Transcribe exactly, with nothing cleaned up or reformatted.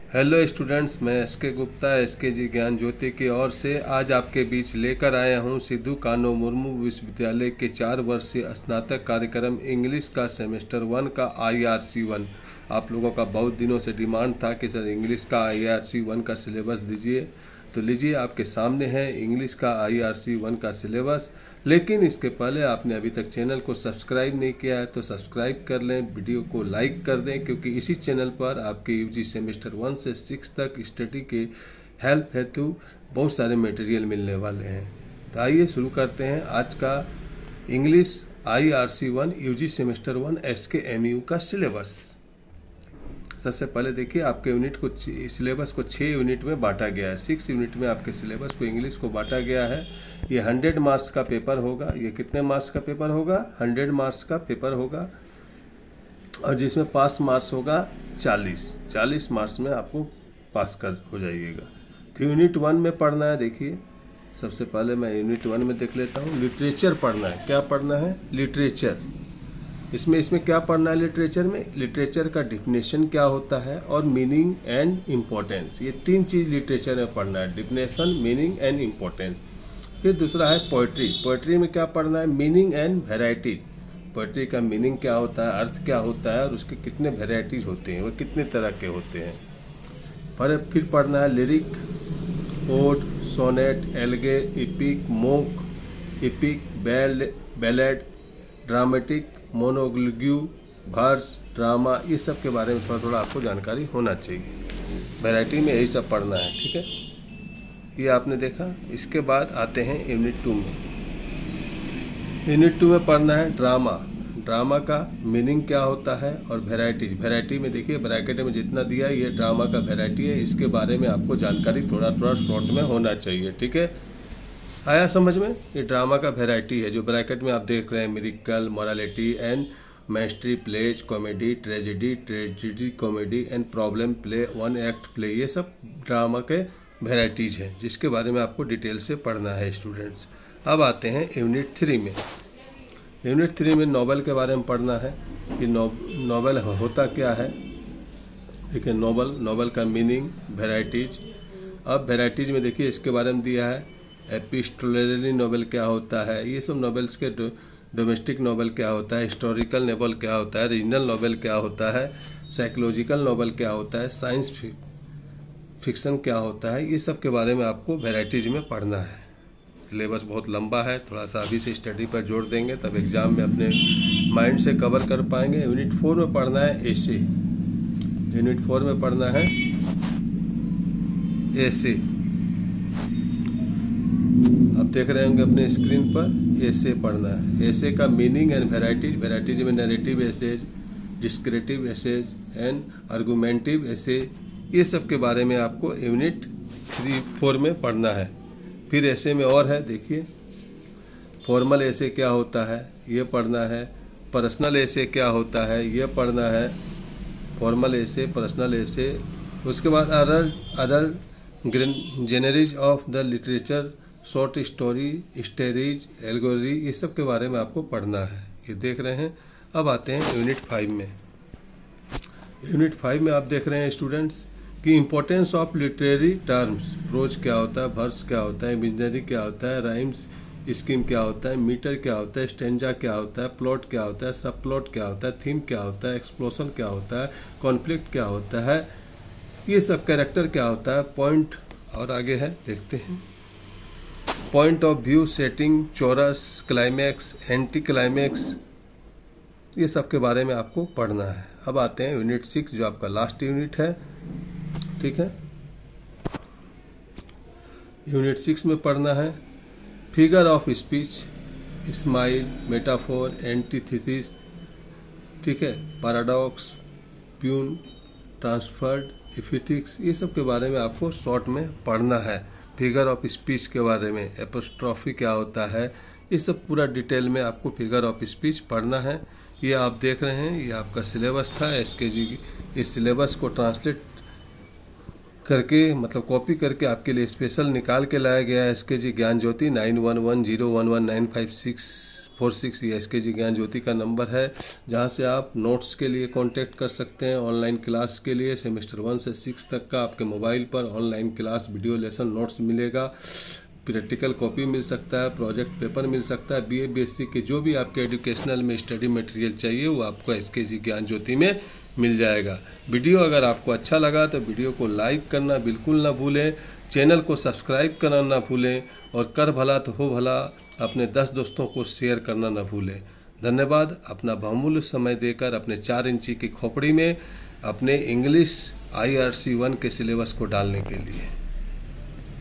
Hello students, मैं S के Gupta S K G Gyan ज्योति की ओर से आज आपके बीच लेकर आया हूं सिद्धू कान्हू मुर्मू विश्वविद्यालय के चार वर्षीय स्नातक कार्यक्रम इंग्लिश का सेमेस्टर वन का आई आर सी वन। आप लोगों का बहुत दिनों से डिमांड था कि सर इंग्लिश का आई आर सी वन का सिलेबस दीजिए, तो लीजिए आपके सामने है इंग्लिश का आई आर सी वन का सिलेबस। लेकिन इसके पहले आपने अभी तक चैनल को सब्सक्राइब नहीं किया है तो सब्सक्राइब कर लें, वीडियो को लाइक कर दें, क्योंकि इसी चैनल पर आपके यूजी सेमेस्टर वन से सिक्स तक स्टडी के हेल्प हेतु बहुत सारे मटेरियल मिलने वाले हैं। तो आइए शुरू करते हैं आज का English I R C one UG semester one S K M U का सिलेबस। सबसे पहले देखिए, आपके यूनिट को सिलेबस को छः यूनिट में बांटा गया है। सिक्स यूनिट में आपके सिलेबस को इंग्लिश को बांटा गया है। ये हंड्रेड मार्क्स का पेपर होगा। ये कितने मार्क्स का पेपर होगा? हंड्रेड मार्क्स का पेपर होगा, और जिसमें पास मार्क्स होगा चालीस चालीस मार्क्स में आपको पास कर हो जाइएगा। तो यूनिट वन में पढ़ना है। देखिए, सबसे पहले मैं यूनिट वन में देख लेता हूँ। लिटरेचर पढ़ना है। क्या पढ़ना है? लिटरेचर। इसमें इसमें क्या पढ़ना है? लिटरेचर में लिटरेचर का डिफिनेशन क्या होता है और मीनिंग एंड इम्पोर्टेंस, ये तीन चीज़ लिटरेचर में पढ़ना है। Definition, meaning and importance. फिर दूसरा है पोइट्री। पोइट्री में क्या पढ़ना है? Meaning and variety. पोइट्री का मीनिंग क्या होता है, अर्थ क्या होता है, और उसके कितने वेराइटीज होते हैं, वो कितने तरह के होते हैं। पर फिर पढ़ना है lyric, ode, sonnet, elegy, epic, mock, epic, बैल बैलेड, ड्रामेटिक, मोनोग्लू, वर्स, ड्रामा, ये सब के बारे में थोड़ा थोड़ा आपको जानकारी होना चाहिए। वैरायटी में यही सब पढ़ना है, ठीक है। ये आपने देखा। इसके बाद आते हैं यूनिट टू में। यूनिट टू में पढ़ना है ड्रामा। ड्रामा का मीनिंग क्या होता है और वैरायटी। वैरायटी में देखिए, ब्रैकेट में जितना दिया है ये ड्रामा का वैरायटी है। इसके बारे में आपको जानकारी थोड़ा थोड़ा शॉर्ट में होना चाहिए, ठीक है। आया समझ में? ये ड्रामा का वैरायटी है जो ब्रैकेट में आप देख रहे हैं। Miracle, morality and mystery, plays, comedy, tragedy, tragedy comedy and problem play, one act play, ये सब ड्रामा के वैराइटीज हैं जिसके बारे में आपको डिटेल से पढ़ना है स्टूडेंट्स। अब आते हैं यूनिट थ्री में। यूनिट थ्री में नॉवेल के बारे में पढ़ना है कि नॉवेल होता क्या है। देखिए, नॉवेल नॉवेल का मीनिंग, वैराइटीज। अब वैराइटीज में देखिए इसके बारे में दिया है। एपिस्टोलरी नॉवेल क्या होता है, ये सब नॉवेल्स के। डोमेस्टिक नॉवेल क्या होता है, हिस्टोरिकल नॉवेल क्या होता है, रीजनल नॉवेल क्या होता है, साइकोलॉजिकल नॉवेल क्या होता है, साइंस फिक्शन क्या होता है, ये सब के बारे में आपको वैराइटीज में पढ़ना है। सिलेबस बहुत लंबा है, थोड़ा सा अभी से स्टडी पर जोर देंगे तब एग्जाम में अपने माइंड से कवर कर पाएंगे। यूनिट फोर में पढ़ना है एसे। यूनिट फोर में पढ़ना है एसे। आप देख रहे होंगे अपने स्क्रीन पर, एसे पढ़ना है। एसे का मीनिंग एंड वैराइटीज। वैराइटीज में narrative essays, descriptive essays and argumentative essay, ये सब के बारे में आपको यूनिट थ्री फोर में पढ़ना है। फिर ऐसे में और है, देखिए, फॉर्मल ऐसे क्या होता है ये पढ़ना है। पर्सनल ऐसे क्या होता है ये पढ़ना है। फॉर्मल ऐसे, पर्सनल ऐसे। उसके बाद other other genres of the literature, short story, stories, allegory, ये सब के बारे में आपको पढ़ना है। ये देख रहे हैं। अब आते हैं यूनिट फाइव में। यूनिट फाइव में आप देख रहे हैं स्टूडेंट्स कि importance of literary terms. Prose क्या होता है, वर्स क्या होता है, इमेजिनरी क्या होता है, राइम्स स्कीम क्या होता है, मीटर क्या होता है, स्टेंजा क्या होता है, प्लॉट क्या होता है, सब प्लॉट क्या होता है, थीम क्या होता है, एक्सप्लोशन क्या होता है, कॉन्फ्लिक्ट क्या होता है, ये सब कैरेक्टर क्या होता है, पॉइंट, और आगे है देखते हैं। Point of view, setting, chorus, climax, anti climax, ये सब के बारे में आपको पढ़ना है। अब आते हैं यूनिट सिक्स जो आपका लास्ट यूनिट है, ठीक है। यूनिट सिक्स में पढ़ना है figure of speech, simile, metaphor, antithesis, ठीक है, पैराडॉक्स, प्यून, ट्रांसफर्ड, एफिटिक्स, ये सब के बारे में आपको शॉर्ट में पढ़ना है। फिगर ऑफ स्पीच के बारे में, एपोस्ट्रॉफी क्या होता है, ये सब पूरा डिटेल में आपको फिगर ऑफ स्पीच पढ़ना है। ये आप देख रहे हैं, ये आपका सिलेबस था एस के जी। इस सिलेबस को ट्रांसलेट करके, मतलब कॉपी करके आपके लिए स्पेशल निकाल के लाया गया है S K G Gyan Jyoti nine one one zero one one nine five six four six ये एस के जी ज्ञान ज्योति का नंबर है, जहां से आप नोट्स के लिए कांटेक्ट कर सकते हैं। ऑनलाइन क्लास के लिए सेमेस्टर वन से सिक्स तक का आपके मोबाइल पर online class video lesson notes मिलेगा, प्रैक्टिकल कॉपी मिल सकता है, प्रोजेक्ट पेपर मिल सकता है। बीए बीएससी के जो भी आपके एजुकेशनल में स्टडी मटेरियल चाहिए वो आपको एस के जी ज्ञान ज्योति में मिल जाएगा। वीडियो अगर आपको अच्छा लगा तो वीडियो को लाइक करना बिल्कुल ना भूलें, चैनल को सब्सक्राइब करना ना भूलें, और कर भला तो हो भला अपने दस दोस्तों को शेयर करना ना भूलें। धन्यवाद अपना बहुमूल्य समय देकर अपने चार इंची की खोपड़ी में अपने English I R C one के सिलेबस को डालने के लिए।